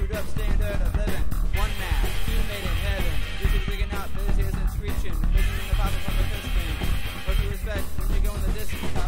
screwed up standard of living. One man, two made in heaven. This is digging out, this isn't screeching. Listening to the Bible from the piston. What you respect when you go in the distance.